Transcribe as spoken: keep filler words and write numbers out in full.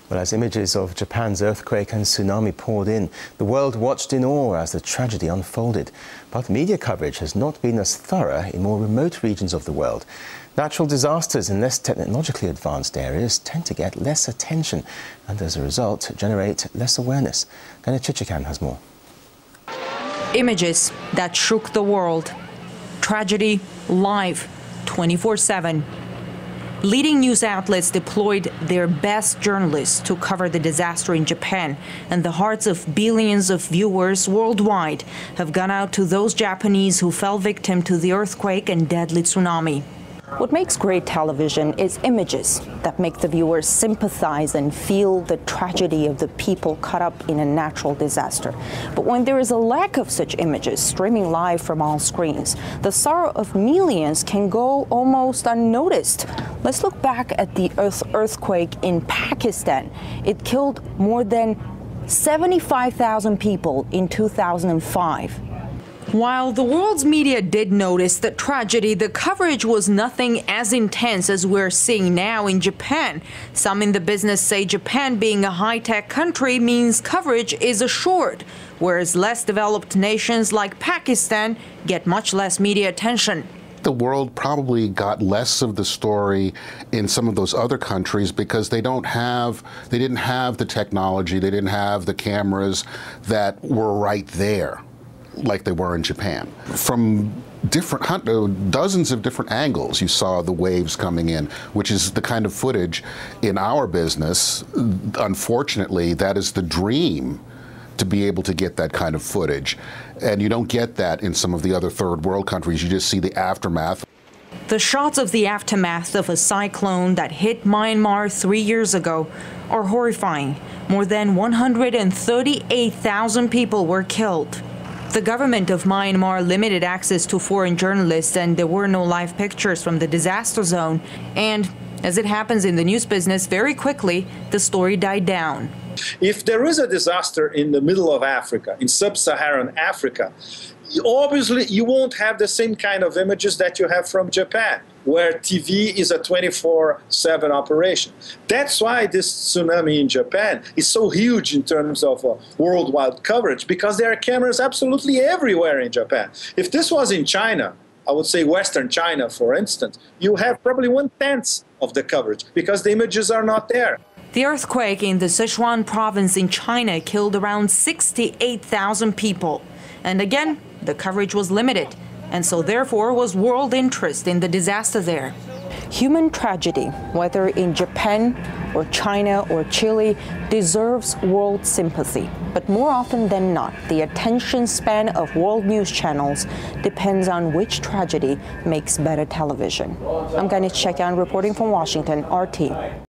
Well, as images of Japan's earthquake and tsunami poured in, the world watched in awe as the tragedy unfolded. But media coverage has not been as thorough in more remote regions of the world. Natural disasters in less technologically advanced areas tend to get less attention and, as a result, generate less awareness. Gana Chichikan has more. Images that shook the world. Tragedy live, twenty-four seven. Leading news outlets deployed their best journalists to cover the disaster in Japan, and the hearts of billions of viewers worldwide have gone out to those Japanese who fell victim to the earthquake and deadly tsunami. What makes great television is images that make the viewers sympathize and feel the tragedy of the people caught up in a natural disaster. But when there is a lack of such images streaming live from all screens, the sorrow of millions can go almost unnoticed. Let's look back at the earth earthquake in Pakistan. It killed more than seventy-five thousand people in two thousand five. While the world's media did notice the tragedy, the coverage was nothing as intense as we're seeing now in Japan. Some in the business say Japan being a high-tech country means coverage is assured, whereas less developed nations like Pakistan get much less media attention. The world probably got less of the story in some of those other countries because they don't have, they didn't have the technology, they didn't have the cameras that were right there, like they were in Japan. From different, dozens of different angles, you saw the waves coming in, which is the kind of footage in our business. Unfortunately, that is the dream, to be able to get that kind of footage. And you don't get that in some of the other third world countries. You just see the aftermath. The shots of the aftermath of a cyclone that hit Myanmar three years ago are horrifying. More than one hundred thirty-eight thousand people were killed. The government of Myanmar limited access to foreign journalists, and there were no live pictures from the disaster zone. And, as it happens in the news business, very quickly, the story died down. If there is a disaster in the middle of Africa, in sub-Saharan Africa, obviously you won't have the same kind of images that you have from Japan, where T V is a twenty-four seven operation. That's why this tsunami in Japan is so huge in terms of uh, worldwide coverage, because there are cameras absolutely everywhere in Japan. If this was in China, I would say Western China, for instance, you have probably one-tenth of the coverage because the images are not there. The earthquake in the Sichuan province in China killed around sixty-eight thousand people. And again, the coverage was limited, and so therefore was world interest in the disaster there. Human tragedy, whether in Japan or China or Chile, deserves world sympathy. But more often than not, the attention span of world news channels depends on which tragedy makes better television. I'm Gana Chichikan reporting from Washington, R T.